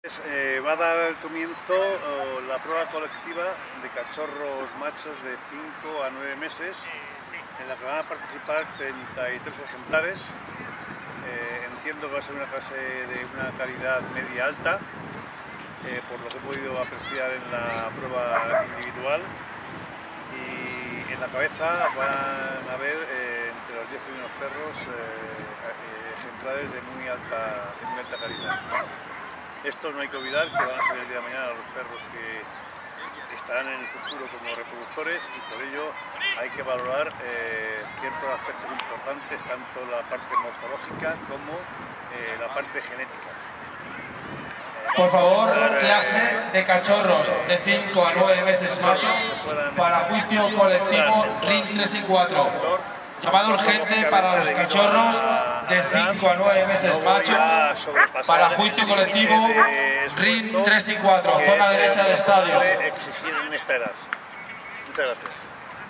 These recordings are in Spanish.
Va a dar comienzo la prueba colectiva de cachorros machos de 5 a 9 meses, en la que van a participar 33 ejemplares. Entiendo que va a ser una clase de una calidad media alta, por lo que he podido apreciar en la prueba individual. Y en la cabeza van a haber entre los 10 primeros perros ejemplares de muy alta calidad. Estos no hay que olvidar que van a ser el día de mañana los perros que estarán en el futuro como reproductores, y por ello hay que valorar ciertos aspectos importantes, tanto la parte morfológica como la parte genética. Por favor, clase de cachorros de 5 a 9 meses machos para juicio colectivo RIN 3 y 4. Llamado urgente para los cachorros de 5 a 9 meses machos para juicio colectivo RIN 3 y 4, zona derecha del estadio. Exigir en esta edad. Muchas gracias.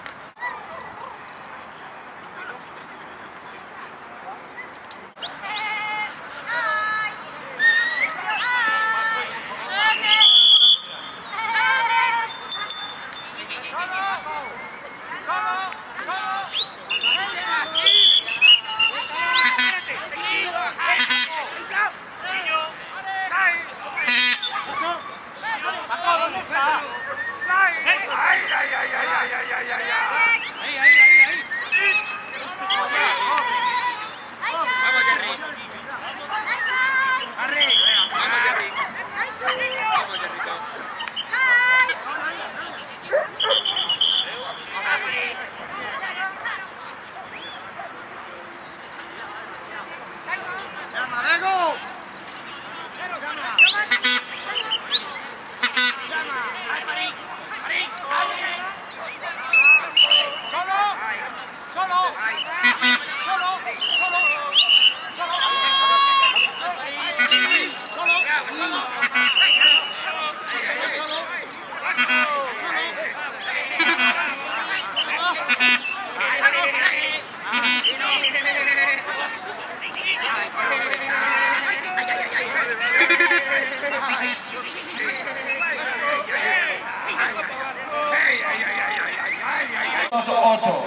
...832,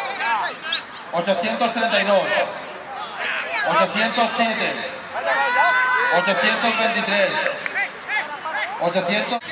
807, 823, 800...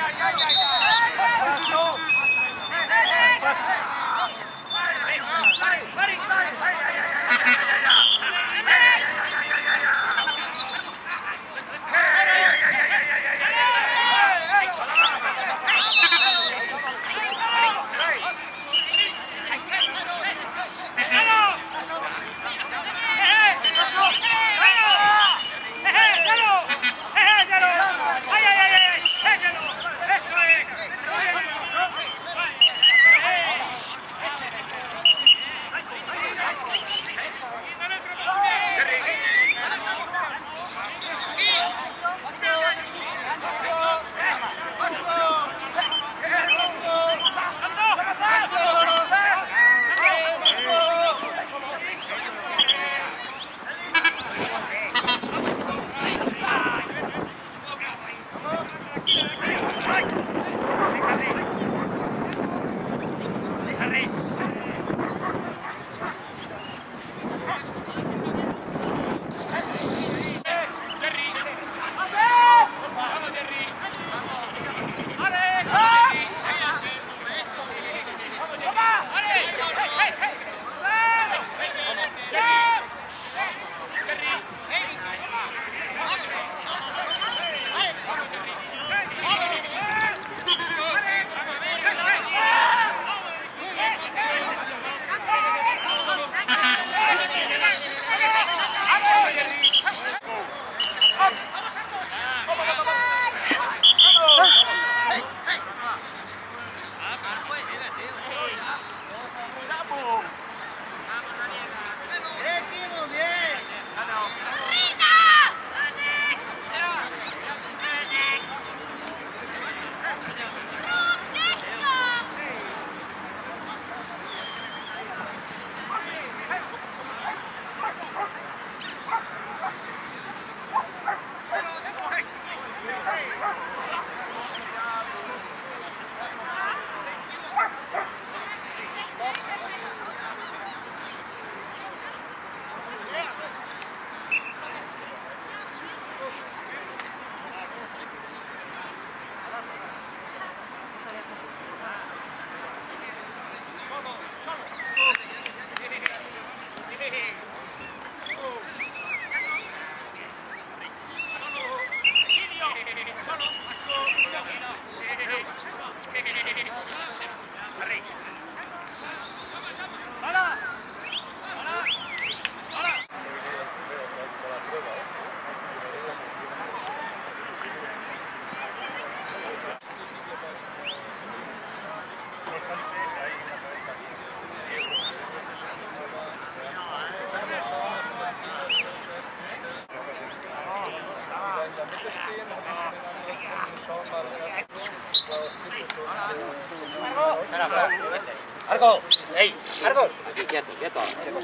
Argo, ¡ey! ¡Argo! Aquí, quieto, quieto.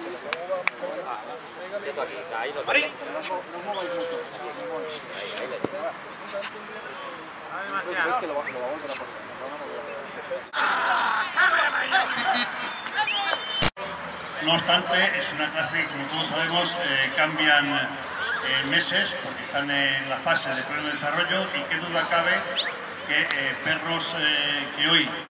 Quieto aquí, ahí lo tengo. No obstante, es una clase que, como todos sabemos, cambian meses porque están en la fase de pleno desarrollo y qué duda cabe que perros que hoy